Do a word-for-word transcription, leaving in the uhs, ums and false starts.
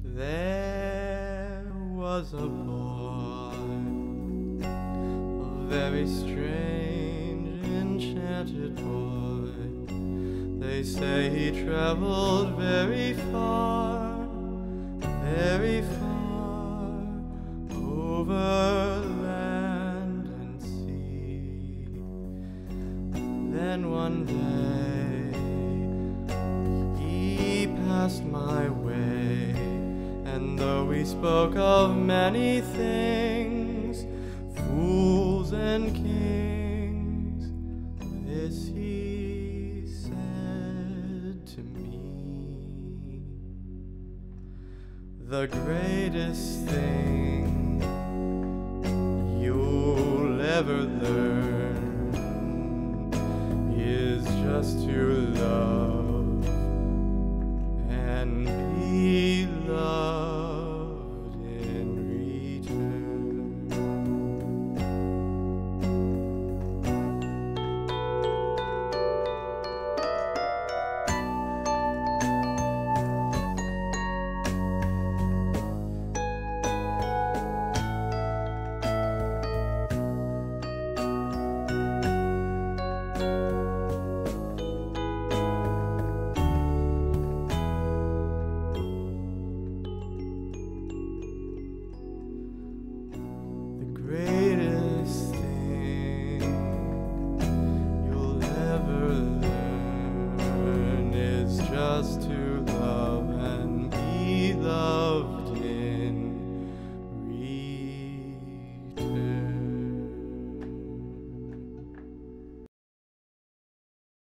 There was a boy, a very strange, enchanted boy. They say he traveled very far, very far, over land and sea. Then one day he passed my way, and though we spoke of many things, fools and kings, this he said to me: the greatest thing you'll ever learn is just to love